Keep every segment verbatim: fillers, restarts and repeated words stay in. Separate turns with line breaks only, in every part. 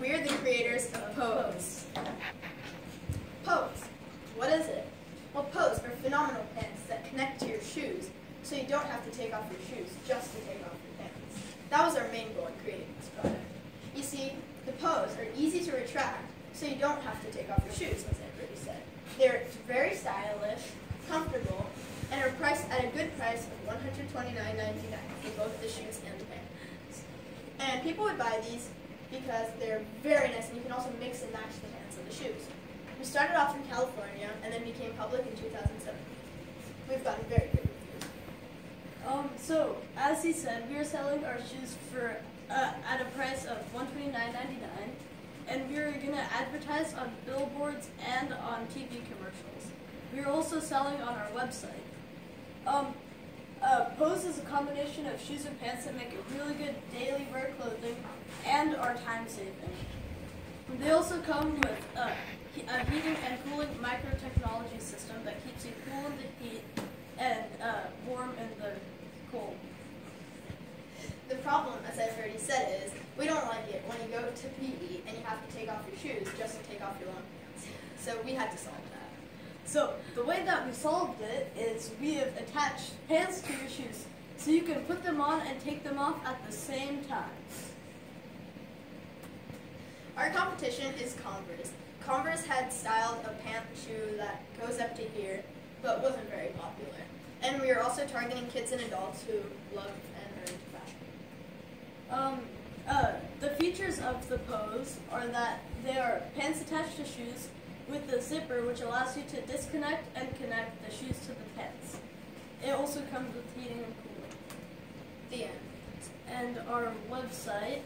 we're the creators of Pose. Pose. What is it? Well, Pose are phenomenal pants that connect to your shoes, so you don't have to take off your shoes just to take off your pants. That was our main goal in creating this product. You see, the Pose are easy to retract, so you don't have to take off your shoes, as I already said. They're very stylish, comfortable, and are priced at a good price of one hundred twenty-nine ninety-nine for both the shoes and the pants. And people would buy these because they're very nice, and you can also mix and match the pants and the shoes. We started off in California and then became public in two thousand seven. We've gotten very good reviews.
Um, so, as he said, we are selling our shoes for uh, at a price of one hundred twenty-nine ninety-nine, and we are going to advertise on billboards and on T V commercials. We are also selling on our website. Um, uh, Pose is a combination of shoes and pants that make it really good daily wear clothing and are time-saving. They also come with uh, a heating and cooling micro-technology system that keeps you cool in the heat and uh, warm in the cold.
The problem, as I've already said, is we don't like it when you go to P E and you have to take off your shoes just to take off your long pants. So we had to solve that.
So the way that we solved it is we have attached pants to your shoes so you can put them on and take them off at the same time.
Our competition is Converse. Converse had styled a pant shoe that goes up to here, but wasn't very popular. And we are also targeting kids and adults who love and are into fashion.
Um, uh, the features of the Pose are that they are pants attached to shoes with a zipper which allows you to disconnect and connect the shoes to the pants. It also comes with heating and cooling.
The end.
And our website,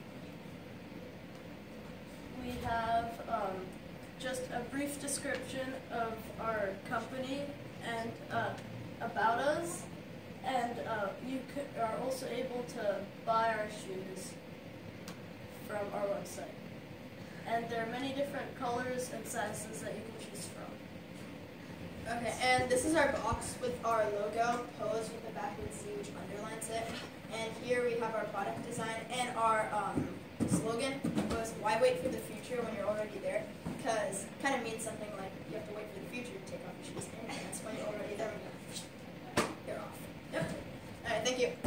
we have um, just a brief description of our company and uh, about us, and uh, you could, are also able to buy our shoes from our website. And there are many different colors and sizes that you can choose from.
Okay, and this is our box with our logo, Pose, with the backward C which underlines it. And here we have our product design, and our um, slogan was, why wait for the future when you're already there? Because it kind of means something like you have to wait for the future to take off your shoes and pants when you're already there. You're off. Yep. All right, thank you.